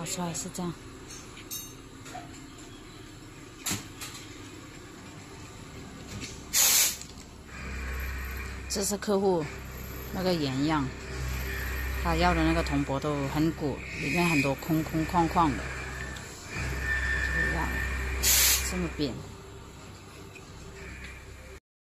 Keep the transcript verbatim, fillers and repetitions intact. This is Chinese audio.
出来是这样。这是客户那个原样，他要的那个铜箔都很鼓，里面很多空空旷旷的，这样这么扁。